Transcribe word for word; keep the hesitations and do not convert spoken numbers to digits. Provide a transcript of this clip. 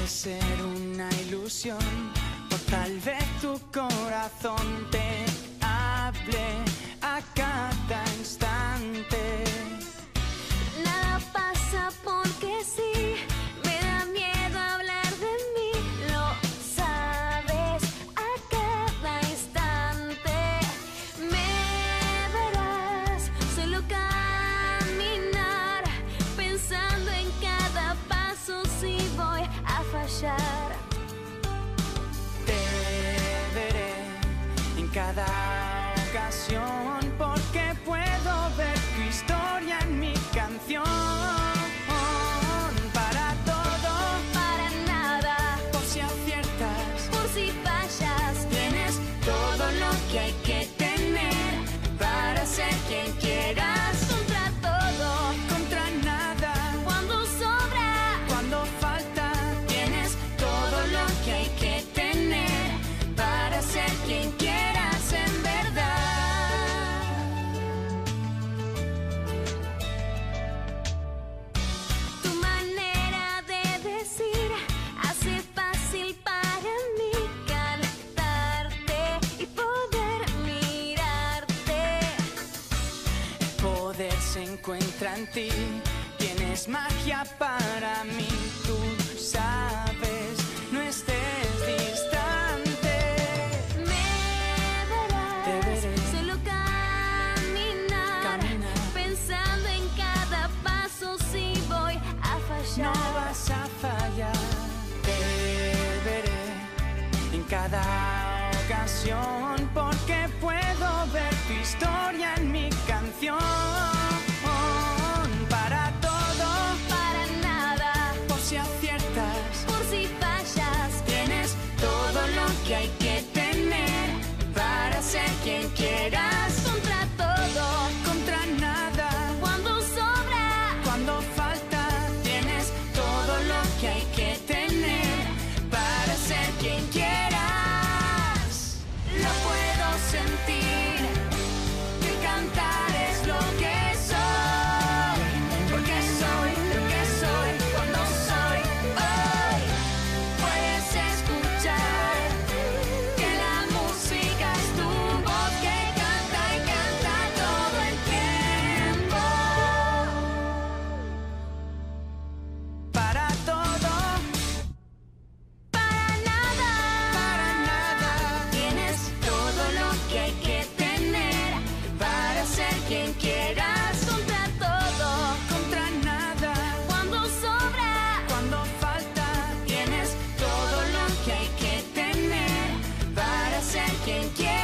ser una ilusión, o tal vez tu corazón te hable a cada instante. Nada pasa porque sí, me da miedo hablar de mí, lo sabes, a cada instante. Me verás solo caminar, pensando en cada paso si voy a fallar. Te veré en cada ocasión, porque puedo ver tu historia en mi canción. Para todo, Para nada, por si aciertas, por si fallas, tienes todo lo que hay que tener para ser quien quieras. contra todo, Contra nada, cuando sobra, cuando falta, tienes todo lo que hay que tener para ser quien quieras en verdad. tu manera de decir hace fácil para mí cantarte y poder mirarte. El poder se encuentra en ti, tienes magia para mí, tú sabes, no estés distante. Me Te verás veré. solo caminar, Caminar. pensando en cada paso si voy a No fallar. vas a fallar, te veré en cada ocasión, porque puedo ver tu historia en mi canción. Para todo, Para nada, por si aciertas, por si fallas, tienes todo lo que hay que tener para ser quien quieras. contra todo, Contra nada, cuando sobra, cuando falta, tienes todo lo que hay que tener para ser quien quieras. Lo puedo sentir, que cantar es lo que soy, porque soy lo que soy cuando soy hoy. Puedes escuchar que la música es tu voz, que canta y canta todo el tiempo. Para todo, para nada, para nada, tienes todo lo que hay que tener para ser quien quieras. contra todo, Contra nada, cuando sobra, cuando falta, tienes todo lo que hay que tener para ser quien quieras.